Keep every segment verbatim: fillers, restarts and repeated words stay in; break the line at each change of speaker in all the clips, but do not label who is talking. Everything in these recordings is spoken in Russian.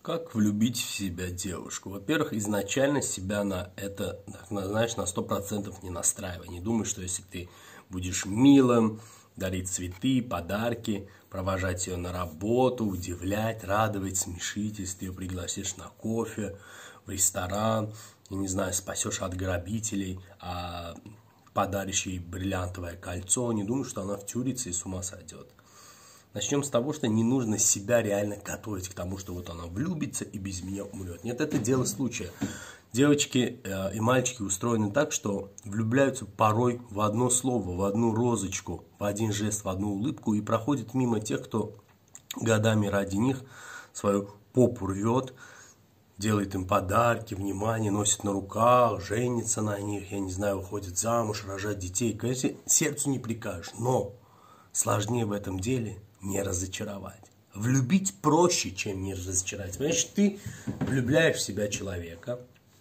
Как влюбить в себя девушку? Во-первых, изначально себя на это, знаешь, на сто процентов не настраивай. Не думай, что если ты будешь милым, дарить цветы, подарки, провожать ее на работу, удивлять, радовать, смешить, если ты ее пригласишь на кофе, в ресторан, я не знаю, спасешь от грабителей, а подаришь ей бриллиантовое кольцо, не думай, что она втюрится и с ума сойдет. Начнем с того, что не нужно себя реально готовить к тому, что вот она влюбится и без меня умрет. Нет, это дело случая. Девочки э, и мальчики устроены так, что влюбляются порой в одно слово, в одну розочку, в один жест, в одну улыбку и проходят мимо тех, кто годами ради них свою попу рвет, делает им подарки, внимание, носит на руках, женится на них, я не знаю, уходит замуж, рожать детей. Конечно, сердцу не прикажешь, но сложнее в этом деле не разочаровать. Влюбить проще, чем не разочаровать. Понимаешь, ты влюбляешь в себя человека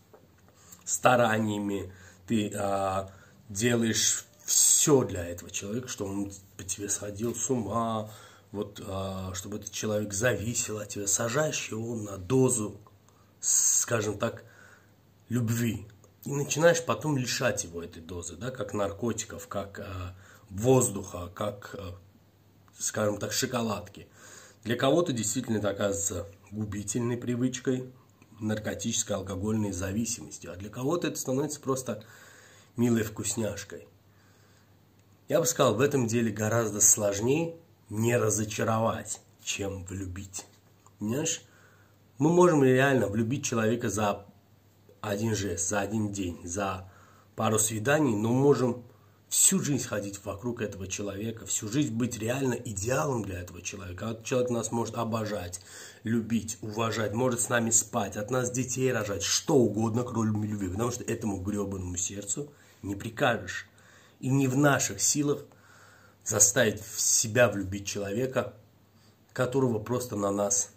стараниями, ты а, делаешь все для этого человека, чтобы он по тебе сходил с ума, вот, а, чтобы этот человек зависел от тебя, сажаешь его на дозу, скажем так, любви. И начинаешь потом лишать его этой дозы, да, как наркотиков, как а, воздуха, как, а, скажем так, шоколадки. Для кого-то действительно это оказывается губительной привычкой, наркотической, алкогольной зависимостью, а для кого-то это становится просто милой вкусняшкой. Я бы сказал, в этом деле гораздо сложнее не разочаровать, чем влюбить. Понимаешь? Мы можем реально влюбить человека за один жест, за один день, за пару свиданий, но можем всю жизнь ходить вокруг этого человека, всю жизнь быть реально идеалом для этого человека. Этот человек нас может обожать, любить, уважать, может с нами спать, от нас детей рожать, что угодно, кроме любви, потому что этому гребаному сердцу не прикажешь. И не в наших силах заставить в себя влюбить человека, которого просто на нас,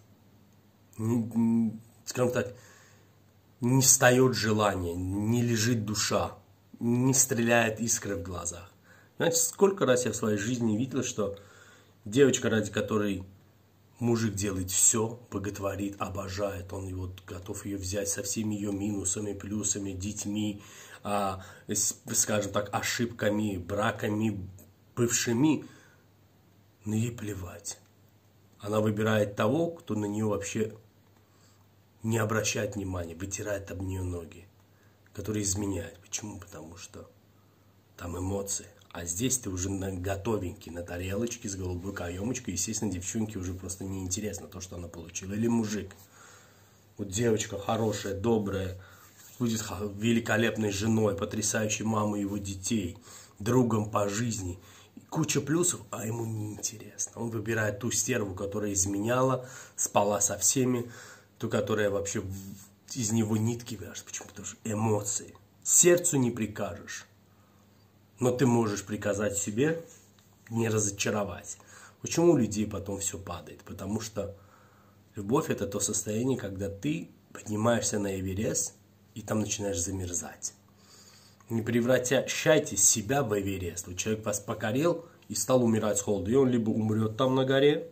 скажем так, не встает желание, не лежит душа, не стреляет искры в глазах. Знаете, сколько раз я в своей жизни видел, что девочка, ради которой мужик делает все, боготворит, обожает, он его, готов ее взять со всеми ее минусами, плюсами, детьми, а, скажем так, ошибками, браками, бывшими, но ей плевать. Она выбирает того, кто на нее вообще не обращает внимания, вытирает об нее ноги, который изменяет. Почему? Потому что там эмоции. А здесь ты уже на готовенький, на тарелочке с голубой каемочкой. Естественно, девчонке уже просто неинтересно то, что она получила. Или мужик. Вот девочка хорошая, добрая, будет великолепной женой, потрясающей мамой его детей, другом по жизни. Куча плюсов, а ему неинтересно. Он выбирает ту стерву, которая изменяла, спала со всеми, ту, которая вообще из него нитки вяжет. Почему? Потому что эмоции. Сердцу не прикажешь. Но ты можешь приказать себе не разочаровать. Почему у людей потом все падает? Потому что любовь — это то состояние, когда ты поднимаешься на Эверест и там начинаешь замерзать. Не превращайте себя в Эверест. Вот человек вас покорил и стал умирать с холода. И он либо умрет там на горе,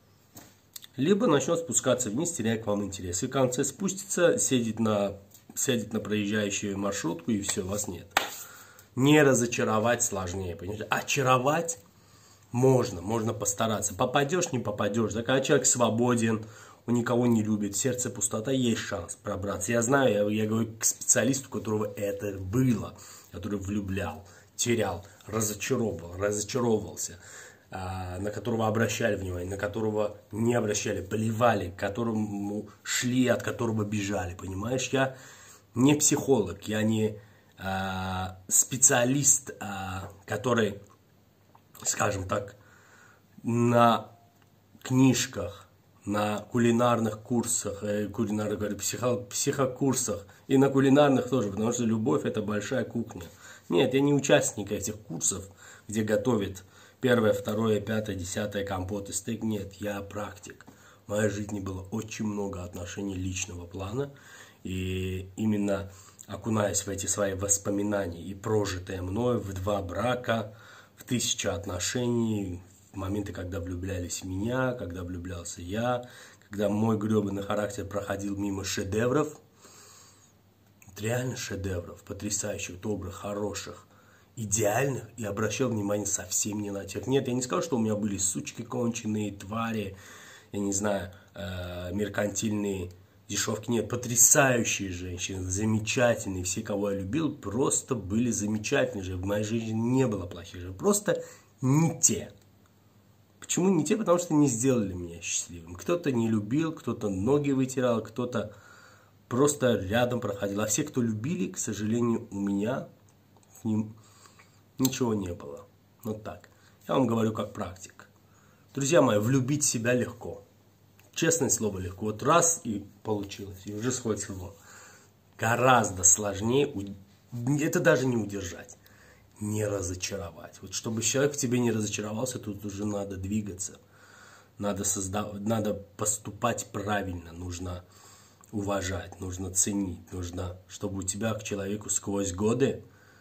либо начнет спускаться вниз, теряя к вам интерес. И в конце спустится, сядет на, сядет на проезжающую маршрутку, и все, вас нет. Не разочаровать сложнее, понимаете? Очаровать можно, можно постараться. Попадешь, не попадешь. Да, когда человек свободен, он никого не любит, сердце пустота, есть шанс пробраться. Я знаю, я, я говорю к специалисту, у которого это было, который влюблял, терял, разочаровывал, разочаровывался, на которого обращали внимание, на которого не обращали, поливали, к которому шли, от которого бежали, понимаешь? Я не психолог, я не а, специалист, а, который, скажем так, на книжках, на кулинарных курсах, э, кулинарных, говорю, психо, психокурсах и на кулинарных тоже, потому что любовь — это большая кухня. Нет, я не участник этих курсов, где готовят первое, второе, пятое, десятое, компот и стейк. Нет, я практик. В моей жизни было очень много отношений личного плана. И именно окунаясь в эти свои воспоминания и прожитые мною в два брака, в тысячи отношений, в моменты, когда влюблялись в меня, когда влюблялся я, когда мой гребаный характер проходил мимо шедевров, реально шедевров, потрясающих, добрых, хороших, идеальных, и обращал внимание совсем не на тех. Нет, я не скажу, что у меня были сучки конченые, твари, я не знаю, э, меркантильные дешевки. Нет, потрясающие женщины, замечательные, все, кого я любил, просто были замечательные же. В моей жизни не было плохих же, просто не те. Почему не те? Потому что не сделали меня счастливым. Кто-то не любил, кто-то ноги вытирал, кто-то просто рядом проходил. А все, кто любили, к сожалению, у меня с ним ничего не было. Вот так. Я вам говорю как практик. Друзья мои, влюбить себя легко. Честное слово, легко. Вот раз и получилось, и уже сходит с ума. Гораздо сложнее, это даже не удержать, не разочаровать. Вот чтобы человек в тебе не разочаровался, тут уже надо двигаться. Надо, создав... надо поступать правильно, нужно уважать, нужно ценить, нужно, чтобы у тебя к человеку сквозь годы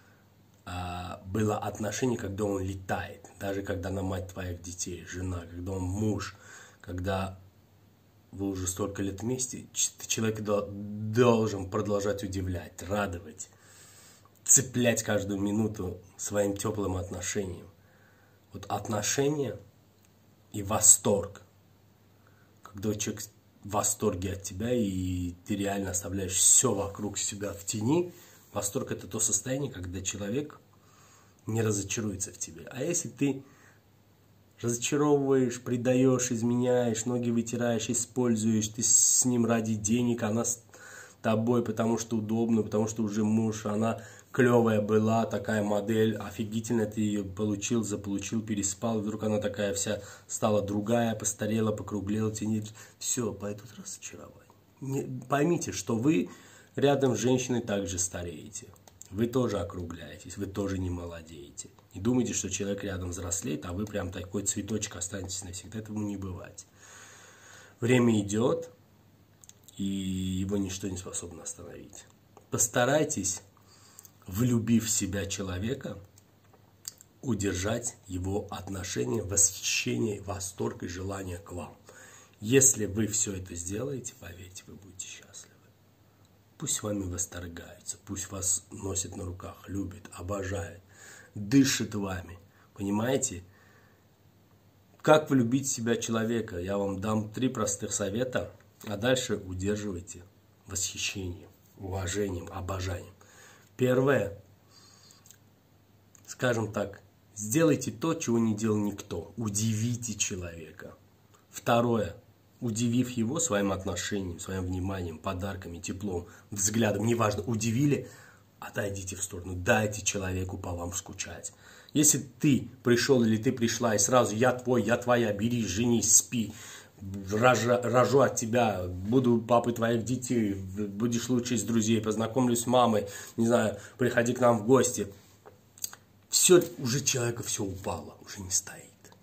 а, было отношение, когда он летает. Даже когда она мать твоих детей, жена, когда он муж, когда вы уже столько лет вместе, человек должен продолжать удивлять, радовать, цеплять каждую минуту своим теплым отношением. Вот отношения и восторг. Когда человек в восторге от тебя, и ты реально оставляешь все вокруг себя в тени, восторг — это то состояние, когда человек не разочаруется в тебе. А если ты разочаровываешь, предаешь, изменяешь, ноги вытираешь, используешь, ты с ним ради денег, она с тобой, потому что удобно, потому что уже муж, она клевая была, такая модель, офигительно ты ее получил, заполучил, переспал, вдруг она такая вся стала другая, постарела, покруглела, тянет, все, пойдут разочарования. Не, поймите, что вы рядом с женщиной также стареете. Вы тоже округляетесь, вы тоже не молодеете. Не думайте, что человек рядом взрослеет, а вы прям такой цветочек останетесь навсегда. Этому не бывать. Время идет, и его ничто не способно остановить. Постарайтесь, влюбив в себя человека, удержать его отношение, восхищение, восторг и желание к вам. Если вы все это сделаете, поверьте, вы будете счастливы. Пусть вами восторгаются, пусть вас носят на руках, любят, обожают, дышит вами. Понимаете? Как влюбить в себя человека? Я вам дам три простых совета, а дальше удерживайте восхищением, уважением, обожанием. Первое, скажем так, сделайте то, чего не делал никто. Удивите человека. Второе, удивив его своим отношением, своим вниманием, подарками, теплом, взглядом, неважно, удивили, отойдите в сторону, дайте человеку по вам скучать. Если ты пришел или ты пришла и сразу я твой, я твоя, бери, женись, спи, рожа, рожу от тебя, буду папой твоих детей, будешь лучший из друзей, познакомлюсь с мамой, не знаю, приходи к нам в гости. Все, уже человека все упало, уже не стоит.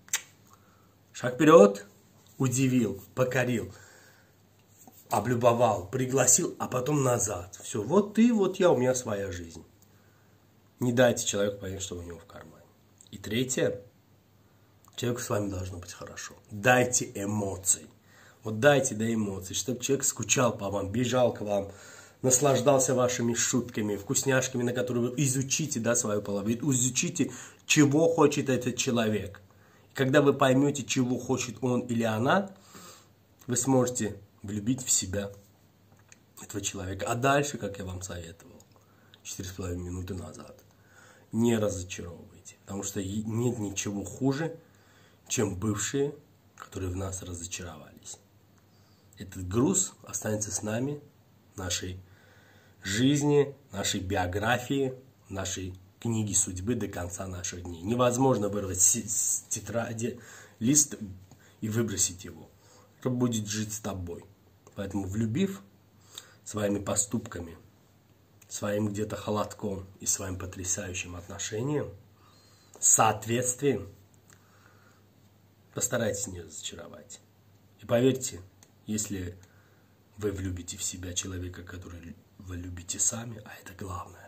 Шаг вперед, удивил, покорил, облюбовал, пригласил, а потом назад. Все, вот ты, вот я, у меня своя жизнь. Не дайте человеку понять, что у него в кармане. И третье, человеку с вами должно быть хорошо. Дайте эмоций. Вот дайте до эмоций, чтобы человек скучал по вам, бежал к вам, наслаждался вашими шутками, вкусняшками, на которые вы изучите, да, свою половину, изучите, чего хочет этот человек. И когда вы поймете, чего хочет он или она, вы сможете влюбить в себя этого человека. А дальше, как я вам советовал, четыре с половиной минуты назад, не разочаровывайте. Потому что нет ничего хуже, чем бывшие, которые в нас разочаровались. Этот груз останется с нами, нашей жизни, нашей биографии, нашей книги судьбы до конца наших дней. Невозможно вырвать с тетради лист и выбросить его. Это будет жить с тобой. Поэтому, влюбив своими поступками, своим где-то холодком и своим потрясающим отношением, соответствием, постарайтесь не разочаровать. И поверьте, если вы влюбите в себя человека, который вы любите сами, а это главное,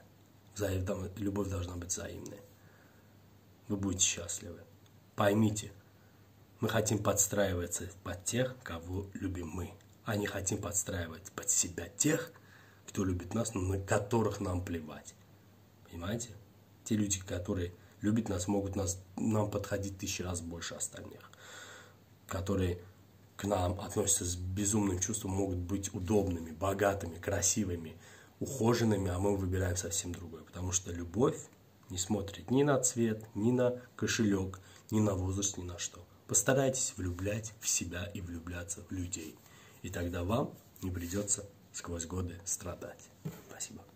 любовь должна быть взаимной, вы будете счастливы. Поймите, Мы хотим подстраиваться под тех, кого любим мы, а не хотим подстраивать под себя тех, кто любит нас, но на которых нам плевать. Понимаете? Те люди, которые любят нас, могут нас, нам подходить тысячи раз больше остальных. Которые к нам относятся с безумным чувством, могут быть удобными, богатыми, красивыми, ухоженными, а мы выбираем совсем другое. Потому что любовь не смотрит ни на цвет, ни на кошелек, ни на возраст, ни на что. Постарайтесь влюблять в себя и влюбляться в людей. И тогда вам не придется сквозь годы страдать. Спасибо.